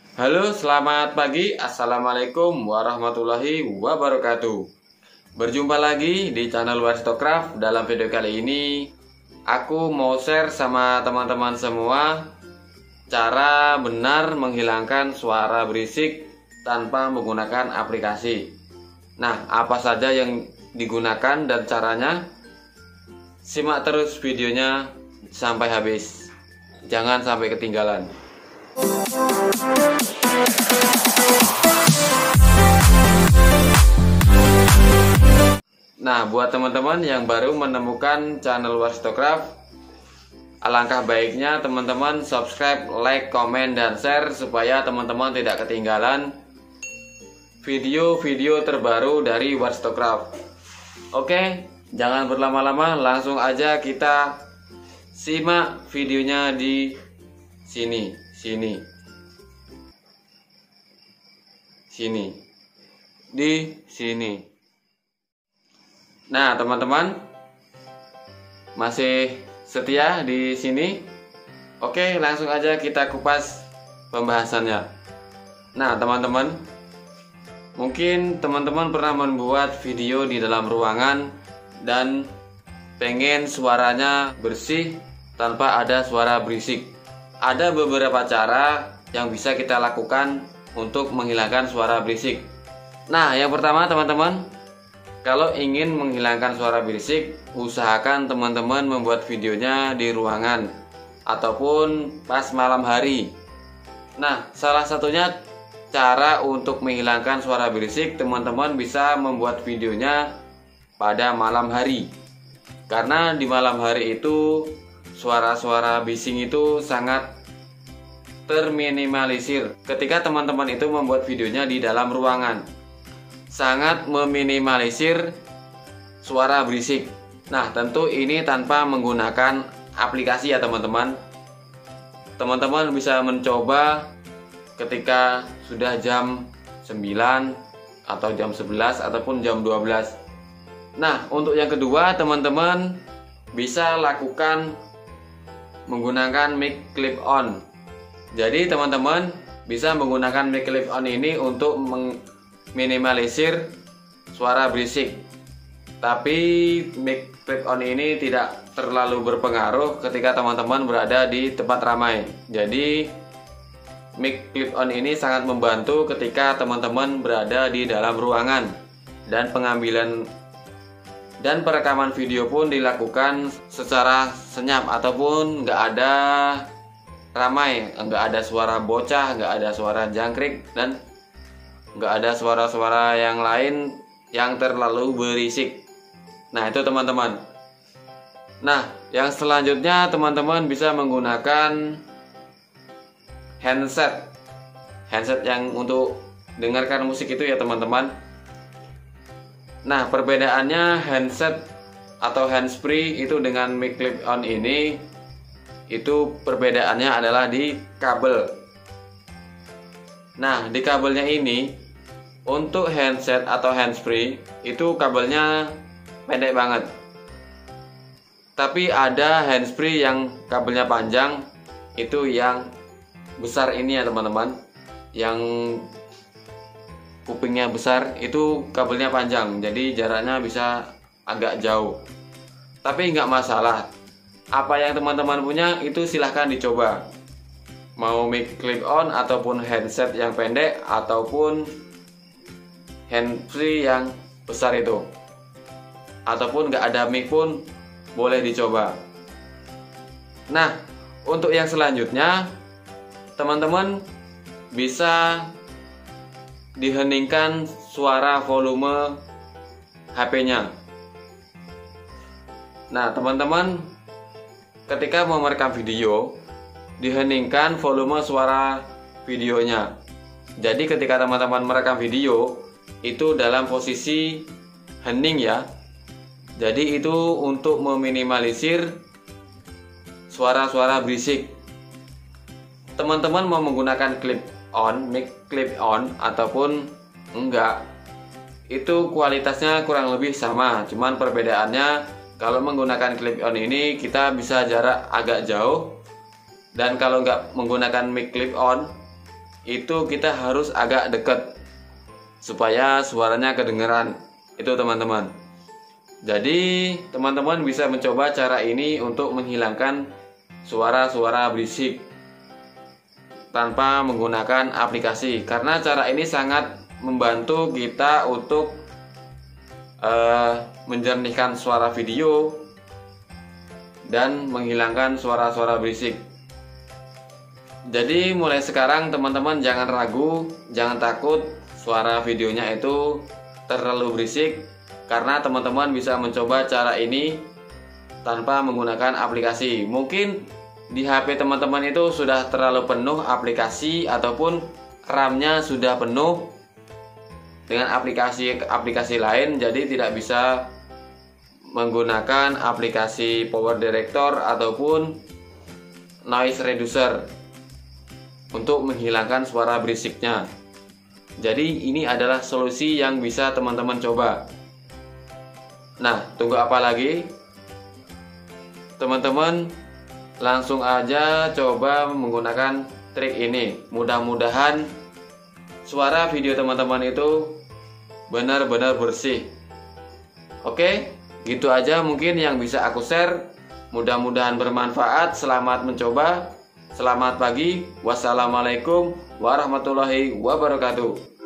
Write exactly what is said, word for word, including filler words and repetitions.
Halo, selamat pagi. Assalamualaikum warahmatullahi wabarakatuh. Berjumpa lagi di channel Warstocraft. Dalam video kali ini aku mau share sama teman-teman semua cara benar menghilangkan suara berisik tanpa menggunakan aplikasi. Nah, apa saja yang digunakan dan caranya? Simak terus videonya sampai habis. Jangan sampai ketinggalan. Nah, buat teman-teman yang baru menemukan channel Warstocraft, alangkah baiknya teman-teman subscribe, like, komen, dan share supaya teman-teman tidak ketinggalan video-video terbaru dari Warstocraft. Oke, jangan berlama-lama, langsung aja kita simak videonya di sini, sini, sini, di sini. Nah, teman-teman masih setia di sini? Oke, langsung aja kita kupas pembahasannya. Nah, teman-teman, mungkin teman-teman pernah membuat video di dalam ruangan dan pengen suaranya bersih tanpa ada suara berisik. Ada beberapa cara yang bisa kita lakukan untuk menghilangkan suara berisik. Nah, yang pertama teman-teman, kalau ingin menghilangkan suara berisik, usahakan teman-teman membuat videonya di ruangan ataupun pas malam hari. Nah, salah satunya cara untuk menghilangkan suara berisik, teman-teman bisa membuat videonya pada malam hari. Karena di malam hari itu suara-suara bising itu sangat terminimalisir. Ketika teman-teman itu membuat videonya di dalam ruangan, sangat meminimalisir suara berisik. Nah, tentu ini tanpa menggunakan aplikasi ya teman-teman. Teman-teman bisa mencoba ketika sudah jam sembilan atau jam sebelas ataupun jam dua belas. Nah, untuk yang kedua teman-teman bisa lakukan menggunakan mic clip on. Jadi teman-teman bisa menggunakan mic clip on ini untuk minimalisir suara berisik. Tapi mic clip on ini tidak terlalu berpengaruh ketika teman-teman berada di tempat ramai. Jadi mic clip on ini sangat membantu ketika teman-teman berada di dalam ruangan, dan pengambilan dan perekaman video pun dilakukan secara senyap ataupun nggak ada ramai, nggak ada suara bocah, nggak ada suara jangkrik, dan nggak ada suara-suara yang lain yang terlalu berisik. Nah, itu teman-teman. Nah, yang selanjutnya teman-teman bisa menggunakan handset handset yang untuk dengarkan musik itu ya teman-teman. Nah, perbedaannya handset atau handsfree itu dengan mic clip on ini, itu perbedaannya adalah di kabel. Nah, di kabelnya ini, untuk handset atau handsfree itu kabelnya pendek banget. Tapi ada handsfree yang kabelnya panjang, itu yang besar ini ya teman-teman. Yang kupingnya besar itu kabelnya panjang, jadi jaraknya bisa agak jauh. Tapi nggak masalah. Apa yang teman-teman punya itu silahkan dicoba. Mau mic clip on ataupun handset yang pendek ataupun handsfree yang besar itu, ataupun nggak ada mic pun boleh dicoba. Nah, untuk yang selanjutnya teman-teman bisa diheningkan suara volume H P-nya. Nah, teman-teman ketika mau merekam video, diheningkan volume suara videonya. Jadi ketika teman-teman merekam video itu dalam posisi hening ya. Jadi itu untuk meminimalisir suara-suara berisik. Teman-teman mau menggunakan clip on, mic clip on ataupun enggak, itu kualitasnya kurang lebih sama. Cuman perbedaannya kalau menggunakan clip on ini kita bisa jarak agak jauh, dan kalau nggak menggunakan mic clip on itu kita harus agak dekat supaya suaranya kedengeran. Itu teman-teman. Jadi teman-teman bisa mencoba cara ini untuk menghilangkan suara-suara berisik tanpa menggunakan aplikasi, karena cara ini sangat membantu kita untuk uh, menjernihkan suara video dan menghilangkan suara-suara berisik. Jadi mulai sekarang teman-teman jangan ragu, jangan takut suara videonya itu terlalu berisik, karena teman-teman bisa mencoba cara ini tanpa menggunakan aplikasi. Mungkin di H P teman-teman itu sudah terlalu penuh aplikasi ataupun RAM-nya sudah penuh dengan aplikasi-aplikasi lain, jadi tidak bisa menggunakan aplikasi power director ataupun noise reducer untuk menghilangkan suara berisiknya. Jadi ini adalah solusi yang bisa teman-teman coba. Nah, tunggu apa lagi? Teman-teman langsung aja coba menggunakan trik ini. Mudah-mudahan suara video teman-teman itu benar-benar bersih. Oke, gitu aja mungkin yang bisa aku share. Mudah-mudahan bermanfaat. Selamat mencoba. Selamat pagi. Wassalamualaikum warahmatullahi wabarakatuh.